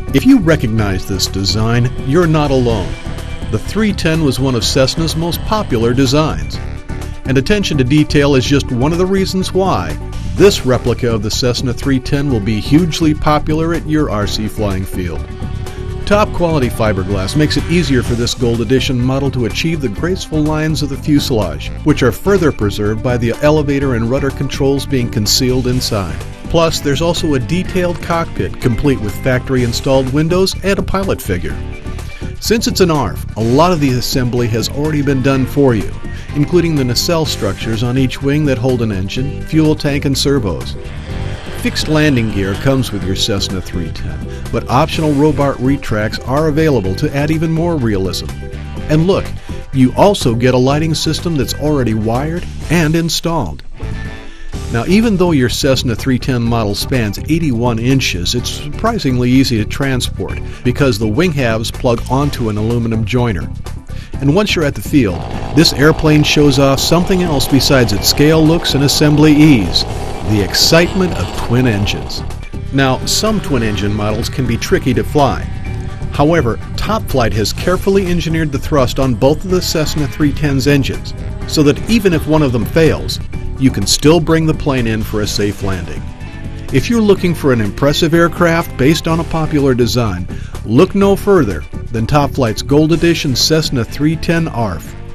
If you recognize this design, you're not alone. The 310 was one of Cessna's most popular designs. And attention to detail is just one of the reasons why this replica of the Cessna 310 will be hugely popular at your RC flying field. Top quality fiberglass makes it easier for this Gold Edition model to achieve the graceful lines of the fuselage, which are further preserved by the elevator and rudder controls being concealed inside. Plus, there's also a detailed cockpit complete with factory-installed windows and a pilot figure. Since it's an ARF, a lot of the assembly has already been done for you, including the nacelle structures on each wing that hold an engine, fuel tank, and servos. Fixed landing gear comes with your Cessna 310, but optional Robart retracts are available to add even more realism. And look, you also get a lighting system that's already wired and installed. Now, even though your Cessna 310 model spans 81 inches, it's surprisingly easy to transport because the wing halves plug onto an aluminum joiner. And once you're at the field, this airplane shows off something else besides its scale, looks, and assembly ease: the excitement of twin engines. Now, some twin-engine models can be tricky to fly. However, Top Flight has carefully engineered the thrust on both of the Cessna 310's engines so that even if one of them fails, you can still bring the plane in for a safe landing. If you're looking for an impressive aircraft based on a popular design, look no further than Top Flight's Gold Edition Cessna 310 ARF.